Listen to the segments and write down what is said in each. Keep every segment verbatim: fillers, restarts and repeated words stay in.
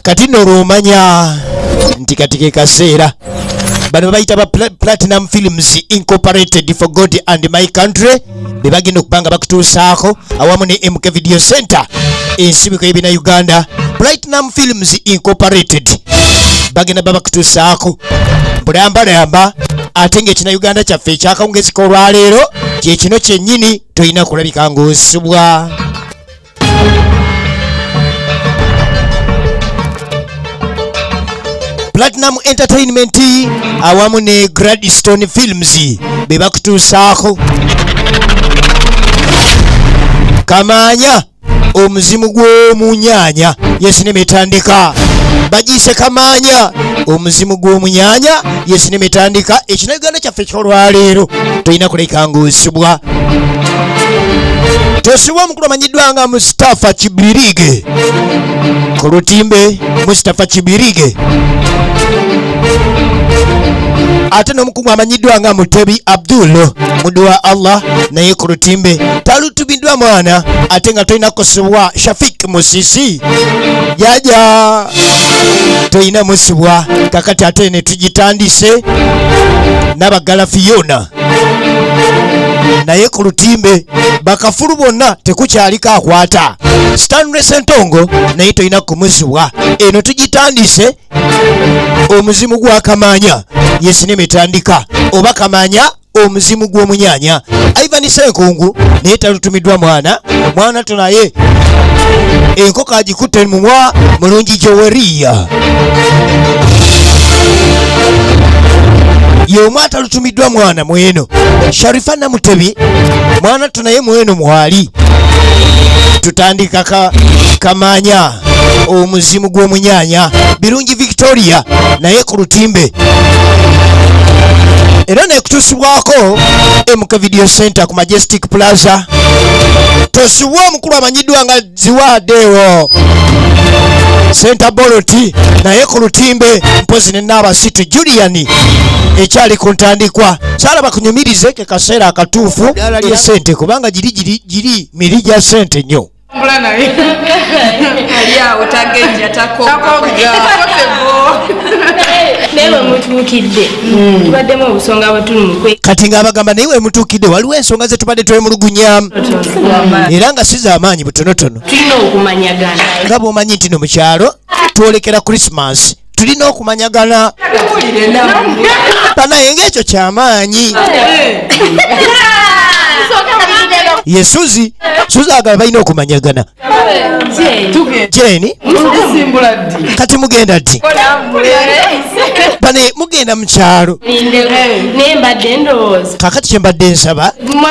kati n'olwomanya nti katike kaseera bano bayita ba Platinum Films Incorporated for God and My Country be bagenda okubanga bakutuusaako awamu ne M K Video Center ensibiko y'ebina Uganda. Platinum Films Incorporated bagenda babakutuusaako bulambalamba ate ng'ekina Uganda kyaffe ekyakawungezi k'olwaleero kye kino kyennyini tolina kulabika ng'osubwa. Platinum Entertainment awamu ne Gladstone Films be bakutuusaako Kamanya omuzimu gw'omunyanya yesinema etandika bagiise Kamanya omuzimu gw'omunyanya yesinema etandika ekina Uganda kyaffe ky'olwaleero tolina kuleka ng'osubwa. Tosubwa omukulu amanyiddwa nga Mustafa Kibirige ku lutimbe. Mustafa Kibirige ate n'omukugu amanyiddwa nga Mutebi Abdul muddu wa Allah naye ku lutimbe. Talutubiddwa mwana ate nga tolina kusubwa. Shafik Musisi jaja tolina musubwa kakati ate ne tugitandise n'abagala Fiona naye ku lutimbe. Bakafulu bonna tekukyaliko akwata. Stanley Sentongo naye tolina kumusubwa. Eno tugitandise omuzimu gwa Kamanya yesinema etandika oba Kamanya omuzimu gw'omunyanya. Ivan Senkungu naye talutumiddwa mwana mwana tonaye enkoko agikutte mumwa mulungi Joweria y'omu atalutumiddwa mwana mweno. Sharifa Namutebi mwana tonaye mweno mwali. Tutandika ka Kamanya omuzimu gw'omunyanya. Birungi Victoria naye ku lutimbe era nekutusibwako M K Video Center ku Majestic Plaza. Tosubwa omukulu amanyiddwa nga Ziwadewo Center Boloti naye ku lutimbe mpozi ne Nabasitu Julian ekyali ku ntandikwa. Salaba kunyumirize ke kaseera akatuufu ya sente kubanga giri giri giri miri gya sente nnyo. Kati ng'abagamba naye wemutuukidde waliwo ensonga ze tubadde twemulugunyamu era nga si z'amaanyi butonotono. Nga bw'omanyi nti no mu kyalo twolekera Christmas tulina okumanyagana banaye ng'ekyo kyamaanyi. Ye Suzi Suzi agamba balina okumanyagana. Jeni kati mugenda ddi? Bane mugenda mu kyalo kakati kye mbadde nsaba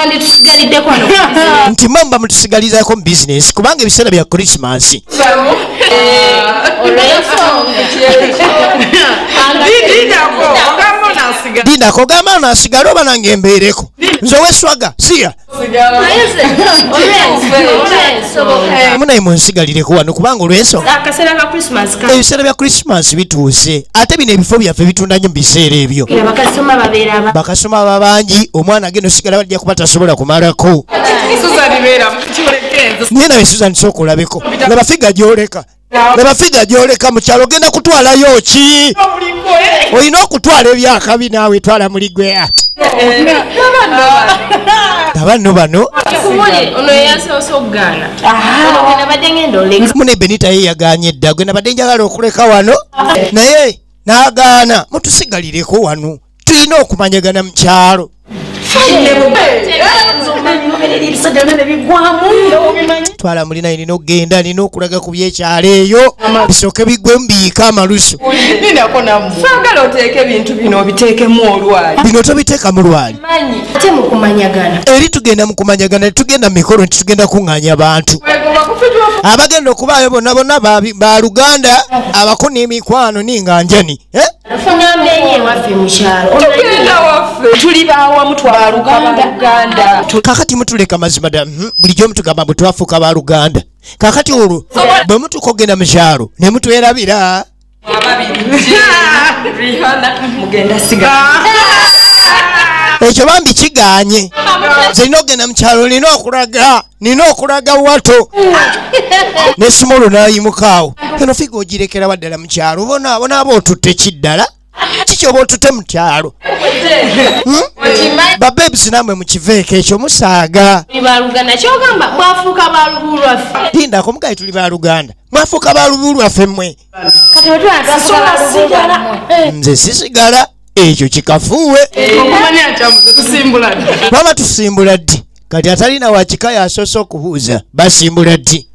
nti mwamba mutusigalizaako mu bizinesi kubanga ebiseera bya Christmas. Dindako ogamba nasigala oba nange embeereko nze oweswaga siya munaye munsigalireko wano kubanga olw'ensonga ebiseera bya Christmas bituuse ate bino ebifo byaffe bitunda nnyo mu biseera ebyo. Bakasoma babangi omwana agenda osigala bajja kuba tasobola kumalako. Niye nawe Susan sooka olabeko laba figa gy'oleka laba figa gy'oleka mu kyalo ogenda kutwalayo ki? Olina okutwala ebyakabi naawe twala muli gwe. Abanno bano mune Benita ye yagaanye edda gwe nabadde njagala okuleka wano naye n'agaana. Mutusigalireko wano tulina okumanyagana mu kyalo. Twala mulina nina okgenda nina okulaga ku byekyalo eyo bisooke bigwe mubiyiika amalusu. Bino tobiteeka mu lwali eri tugenda mu kumanyagana tugenda mu mikolo nti tugenda kuŋŋaanya abantu abagenda okubaayo bonna bonna ba Luganda abako n'emikwano ninganjani. Kakati mutuleka mazima dda bulijjo mutugamba bwe twafuuka ba Luganda. Kakati olwo bwe mutuuka okgenda mu kyalo ne mutwerabira. ekyo bambi kiganye zirina okugenda mu kyalo nina okulaga nina okulaga wato ne simolo n'ayimukaawo eno figa ogirekera waddala mu kyalo bona bonaaba otutte kiddala kiki oba otutte mu kyalo babebisi namwe mukiveeko ekyo musaaga lindako mugayi tuli baluganda mwafuuka balubu lwaffe mmwe nze sisigala ekyo kikafuuwe mama tusimbula ddi kati atalina wakika yasoose okubuuza basimbula ddi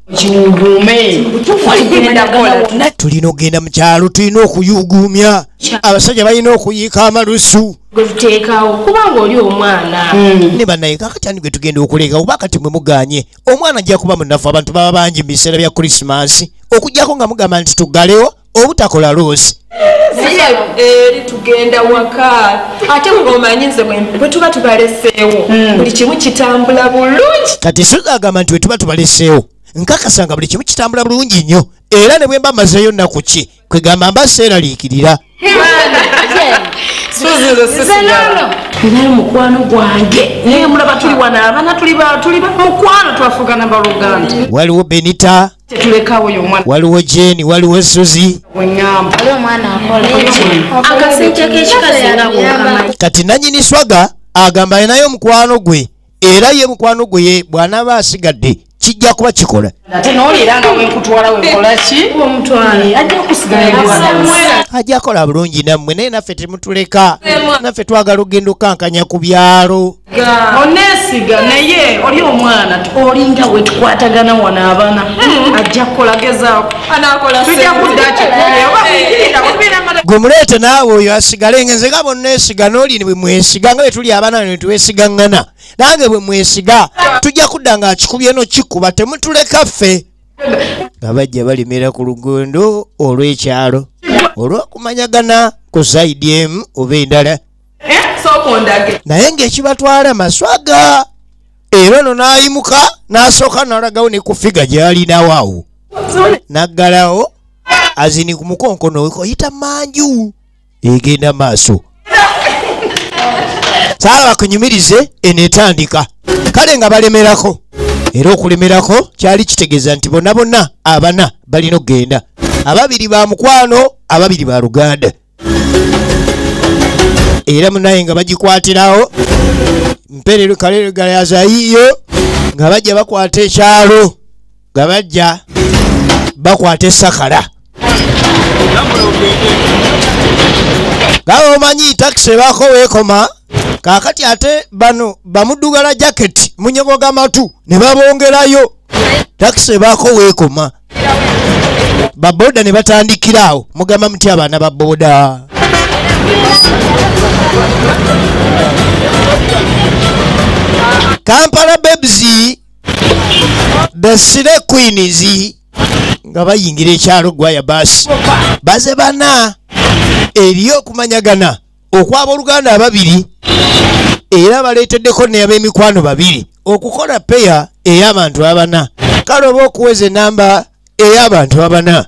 tulina okugenda mu kyalo tulina okuyuguumya abasajja balina okuyiika amalusu kubanga oli omwana ne bannaye kakati ani gwe tugenda okuleka oba kati mwe muganye omwana ajja kuba munafu abantu baba bangi mu biseera bya krisimansi okugjako nga mugamba nti tuggalewo obutakola loosi eri tugenda waka ate ng'omanyi nze bwe tuba tubaleseewo buli kimu kitambula bulungi kati sizagamba nti bwe tuba tubaleseewo nkakasa nga buli kimu kitambula bulungi nnyo era ne bwe mba mazeeyo nnaku ki kwegamba mba seeraliikirira naye mukwano gwange naye mulaba tuli wano abaana tuli mukwano twafugana baluganda waliwo benita tetulekawo yomwana waliwo jeni waliwo suzi weŋŋamba akasente kekikazinga kati nanyini swaga agamba alinayo omukwano gwe era ye mukwano gwe ye bw'anaaba asigadde kijja kuba kikola ate n'oliira nga wenkutwala wenkola ki omutwale ajja kusigala ajja kola bulungi nammwe naye naffe temutuleka naffe twagala ogenda okankanya ku byalo oneesiga naye oli omwana olinga we tukwatagana wano abaana ajja kukola gezaako tujja kuddaki gwe muleete naawe oyo asigale ngenze nga bonneesiga n'oli bwe mwesiga nga bwe tuli abaana ne tuweesigaŋŋana nange bwe mwesiga tujja kudda nga akikubye no kikuba temutuleka ffe nga bajja balimira ku lugondo olw'ekyalo olw'okumanyagana ku saidi emu oba endala naye ng'ekibatwala maswaga era ono n'ayimuka n'asooka n'alagawo ne ku figa gy'alinawo awo n'aggalawo azini ku mukonkono we oyita manju egenda maaso saala bakunyumirize eneetandika kale nga balemerako era okulemerako kyali kitegeeza nti bonna bonna abana balina okugenda ababiri ba mukwano ababiri ba luganda era munaye nga bagikwatirawo mperero kaleregalayazayiyo nga bajja bakwata ekyalo nga bajja bakwata esakala gawe omanyi takisi ebaako weekoma kakati ate bano bamuddugala jaketi munyogo g'amatu ne babongerayo takisi ebaako weekoma baboda ne batandikiraawo mugamba muti abaana baboda Kampala Babes the Sire Queens nga bayingira ekyalo gwaya basi baze bana eriyo okumanyagana okwaba oluganda ababiri era baleeteddeko n'ab'emikwano babiri okukola peya ey'abantu abana kale oba okuweza enamba ey'abantu abana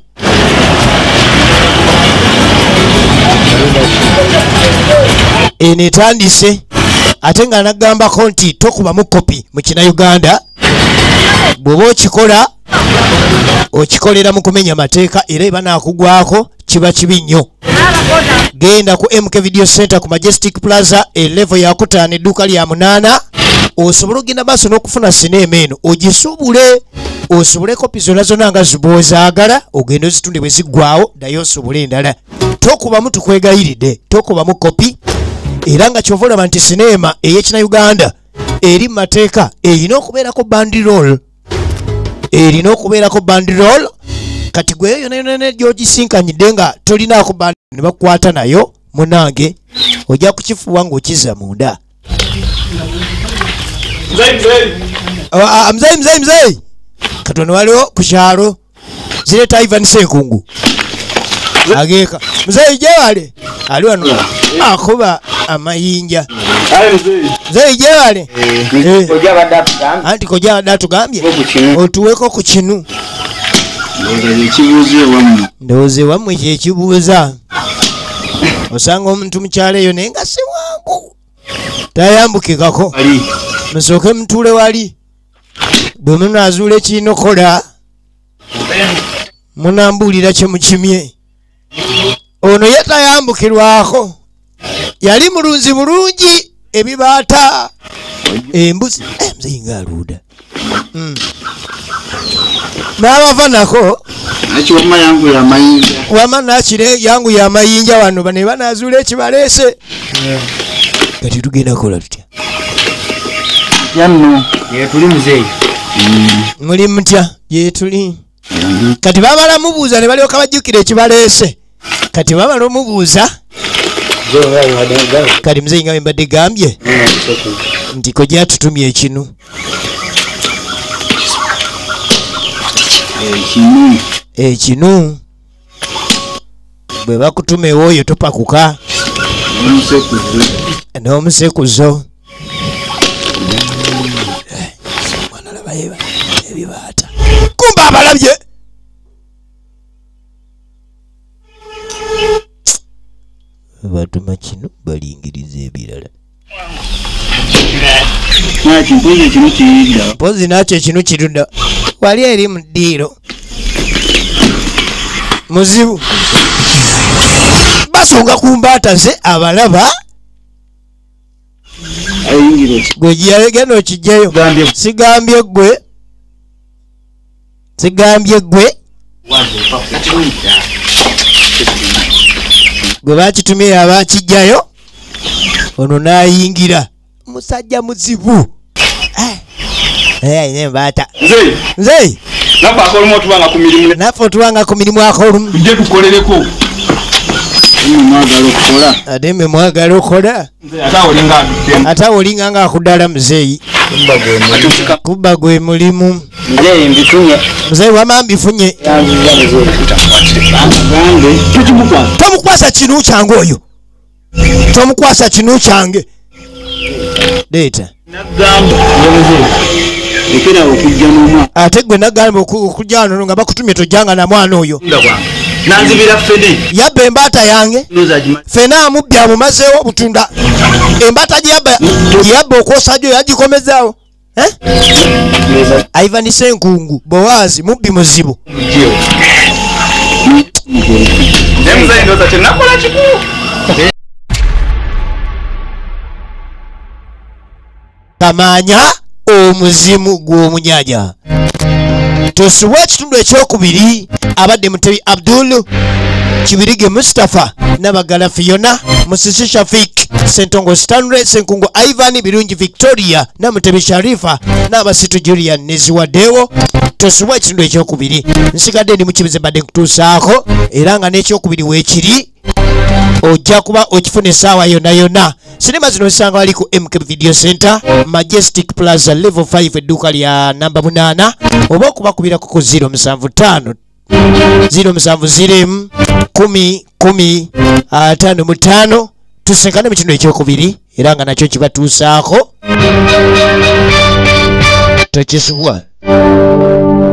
eno etandise ate nga nagambako nti tokubamu kopi mu kinauganda bw'oba okikola okikolera mu kumenya mateeka era eba naakugwako kiba kibi nnyo genda ku M K Video Center ku Majestic Plaza elevo yakutaano edduuka lya munaana osobola ogenda maaso n'okufuna sinema eno ogisubule osobole kopi zonna zonna nga ziboozaagala ogenda ozitunde bwe ziggwawo naye osobole endala tokubamu tukwegayiridde tokubamu kopi era nga kyova olaba nti sinema ey'ekinauganda eri mu mateeka erina okubeerako bandirol erina okubeerako bandirol kati gweyo yona yona gy'ogisinkanyidde nga tolinaako bandirol ne bakukwata nayo munange ojja kukifuuwa ng'okiza munda mzei mzei mzei katono waliwo ku kyalo zireeta Ivan Senkungu ageeka mzei gyewale ali wano akuba amayinja mzei gyewale anti kojja abadde atugambye otuweko ku kinu ndowooza ewammwe kyekibuuza osanga omuntu mukyalo eyo naye nga si wangu tayambukikako musooke mutuule wali bwe munaazuula ekinokola munambuulira kye mukimye ono ye tayambukirwako yali mulunzi bulungi ebibaata embuzi muzeyinga aluuda n'abava nako wama nakire yangu yamayinja wano bane banazuula ekibaleese kati tugenda kukola tutya yanno yetuli muzeeyi muli mutya gyetuli kati bamala mubuuza ne balyoka bajjukira ekibaleese kati bamala omubuuza kati muzeeyi nga wembadde gambye nti ko gyatutumye ekinu ekinu bwe bakutuma ewooyo topakuka n'omusekuzo ebibaata kumba abalabye batuma kino balingiriza ebirala mpozi nakyo ekinu kirudda wali eri mu ddiiro muzibu basonga ku mbaata ze abalaba gwe giyagenda okijjayo sigambye gwe sigambye gwe gwe bakitumye abakijjayo ono n'ayingira musajja muzibu ayina embaata nze naffe otubanga ku mirimu akolumu tujje tukolereko ate mwe mwagala okola ate olinga nga akuddala muzeeyi kubba gwe mulimu muzeeyi wama mbifunye tomukwasa kinu kyange oyo tomukwasa kinu kyange leeta ate gwe nagamba okujja wano nga bakutumye tojjanga na mwana oyo nanzibira fene yabba embaata yange fene amubbi amumazeewo butunda embaata gyeyabba gyeyabba okwosajo yagikomezaawo Ivan Senkungu Bowazi mubbi muzibu kamanya omuzimu gw'omunyaja tosuwa ekitundu ekyokubiri abadde Mutebi Abdul Kibirige Mustafa Nabagala Fiona Musisi Shafik Sentongo Stanley Senkungu Ivan Birungi Victoria na Mutebi Sharifa n'abasitu Julian Neziwadewo tosuwa ekitundu ekyokubiri nsigadde ndi mukibize badde nkutuusaako era nga n'ekyokubiri weekiri ojja kuba okifuna essaawa yonna yonna sinema zino zisanga wali ku M K Video Center Majestic Plaza level five edduuka lya namba munaana oba okubakubirako ku zero musanvu ttaano zero musanvu ziremu kumi kumi ataano mu ttaano tusinkane mu kino ekyokubiri era nga nakyo kibatuusaako tokisubwa